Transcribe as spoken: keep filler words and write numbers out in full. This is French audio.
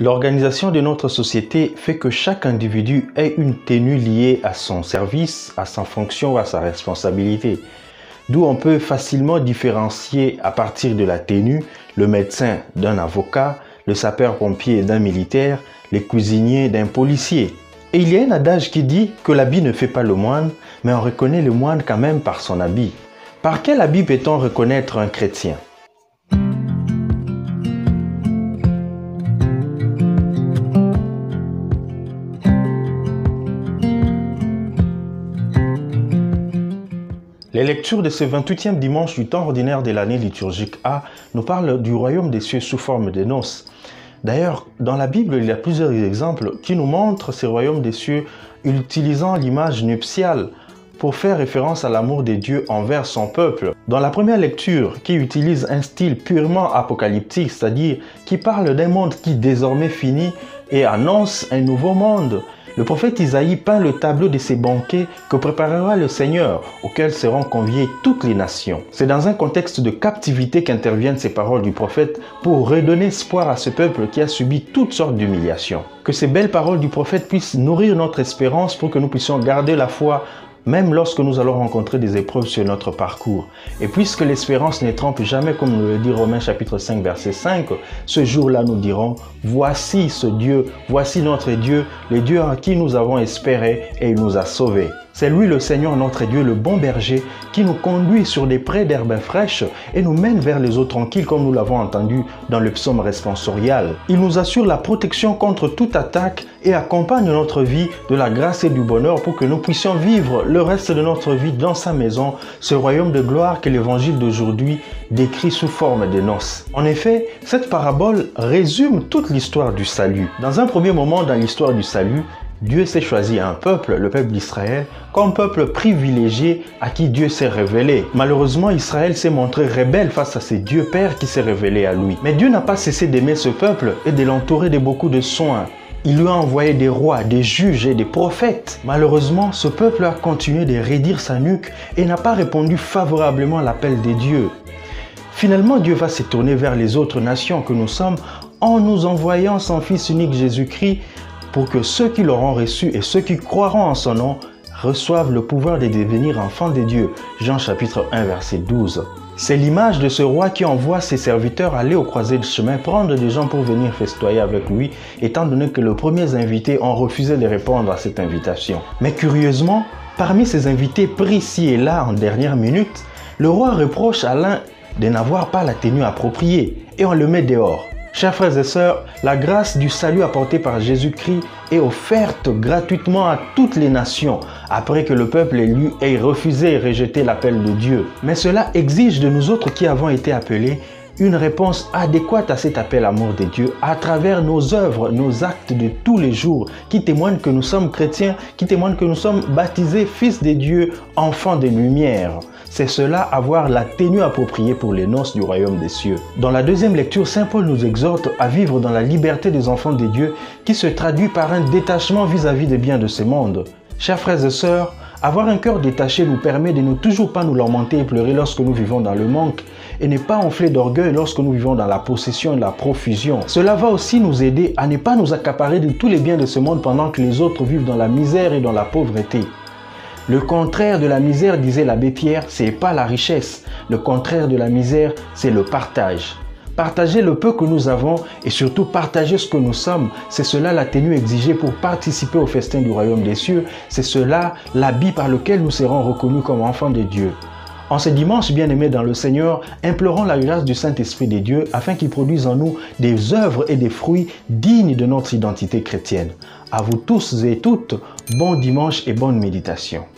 L'organisation de notre société fait que chaque individu ait une tenue liée à son service, à sa fonction ou à sa responsabilité. D'où on peut facilement différencier à partir de la tenue le médecin d'un avocat, le sapeur-pompier d'un militaire, les cuisiniers d'un policier. Et il y a un adage qui dit que l'habit ne fait pas le moine, mais on reconnaît le moine quand même par son habit. Par quel habit peut-on reconnaître un chrétien ? Les lectures de ce vingt-huitième dimanche du temps ordinaire de l'année liturgique A nous parlent du royaume des cieux sous forme de noces. D'ailleurs, dans la Bible, il y a plusieurs exemples qui nous montrent ces royaumes des cieux utilisant l'image nuptiale pour faire référence à l'amour de Dieu envers son peuple. Dans la première lecture, qui utilise un style purement apocalyptique, c'est-à-dire qui parle d'un monde qui désormais finit et annonce un nouveau monde, le prophète Isaïe peint le tableau de ces banquets que préparera le Seigneur, auxquels seront conviées toutes les nations. C'est dans un contexte de captivité qu'interviennent ces paroles du prophète pour redonner espoir à ce peuple qui a subi toutes sortes d'humiliations. Que ces belles paroles du prophète puissent nourrir notre espérance pour que nous puissions garder la foi même lorsque nous allons rencontrer des épreuves sur notre parcours. Et puisque l'espérance ne trompe jamais, comme nous le dit Romains chapitre cinq, verset cinq, ce jour-là nous dirons, voici ce Dieu, voici notre Dieu, le Dieu en qui nous avons espéré et il nous a sauvés. C'est lui le Seigneur notre Dieu, le bon berger, qui nous conduit sur des prés d'herbes fraîches et nous mène vers les eaux tranquilles comme nous l'avons entendu dans le psaume responsorial. Il nous assure la protection contre toute attaque et accompagne notre vie de la grâce et du bonheur pour que nous puissions vivre le reste de notre vie dans sa maison, ce royaume de gloire que l'évangile d'aujourd'hui décrit sous forme de noces. En effet, cette parabole résume toute l'histoire du salut. Dans un premier moment dans l'histoire du salut, Dieu s'est choisi un peuple, le peuple d'Israël, comme peuple privilégié à qui Dieu s'est révélé. Malheureusement, Israël s'est montré rebelle face à ses dieux pères qui s'est révélé à lui. Mais Dieu n'a pas cessé d'aimer ce peuple et de l'entourer de beaucoup de soins. Il lui a envoyé des rois, des juges et des prophètes. Malheureusement, ce peuple a continué de raidir sa nuque et n'a pas répondu favorablement à l'appel des dieux. Finalement, Dieu va se tourner vers les autres nations que nous sommes en nous envoyant son Fils unique Jésus-Christ pour que ceux qui l'auront reçu et ceux qui croiront en son nom reçoivent le pouvoir de devenir enfants de Dieu. Jean chapitre un, verset douze. C'est l'image de ce roi qui envoie ses serviteurs aller au croisé du chemin prendre des gens pour venir festoyer avec lui, étant donné que les premiers invités ont refusé de répondre à cette invitation. Mais curieusement, parmi ces invités pris ci et là en dernière minute, le roi reproche à l'un de n'avoir pas la tenue appropriée et on le met dehors. Chers frères et sœurs, la grâce du salut apporté par Jésus-Christ est offerte gratuitement à toutes les nations, après que le peuple élu ait refusé et rejeté l'appel de Dieu. Mais cela exige de nous autres qui avons été appelés une réponse adéquate à cet appel à l'amour de Dieu à travers nos œuvres, nos actes de tous les jours qui témoignent que nous sommes chrétiens, qui témoignent que nous sommes baptisés fils de Dieu, enfants des lumières. C'est cela, avoir la tenue appropriée pour les noces du royaume des cieux. Dans la deuxième lecture, Saint Paul nous exhorte à vivre dans la liberté des enfants de Dieu qui se traduit par un détachement vis-à-vis des biens de ce monde. Chers frères et sœurs, avoir un cœur détaché nous permet de ne toujours pas nous lamenter et pleurer lorsque nous vivons dans le manque et ne pas enfler d'orgueil lorsque nous vivons dans la possession et la profusion. Cela va aussi nous aider à ne pas nous accaparer de tous les biens de ce monde pendant que les autres vivent dans la misère et dans la pauvreté. Le contraire de la misère, disait l'abbé Pierre, c'est pas la richesse. Le contraire de la misère, c'est le partage. Partager le peu que nous avons et surtout partager ce que nous sommes, c'est cela la tenue exigée pour participer au festin du royaume des cieux. C'est cela l'habit par lequel nous serons reconnus comme enfants de Dieu. En ce dimanche bien-aimés dans le Seigneur, implorons la grâce du Saint-Esprit de Dieu afin qu'il produise en nous des œuvres et des fruits dignes de notre identité chrétienne. À vous tous et toutes, bon dimanche et bonne méditation.